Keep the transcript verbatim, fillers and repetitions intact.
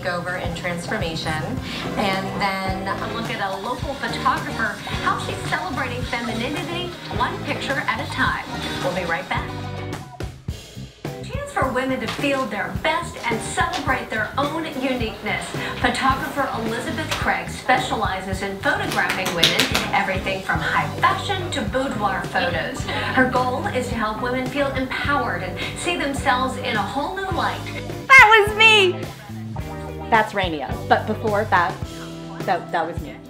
makeover and transformation. And then a look at a local photographer, how she's celebrating femininity one picture at a time. We'll be right back. Chance for women to feel their best and celebrate their own uniqueness. Photographer Elizabeth Craig specializes in photographing women, everything from high fashion to boudoir photos. Her goal is to help women feel empowered and see themselves in a whole new light. That was me! That's Rainia, but before that, that, that was me.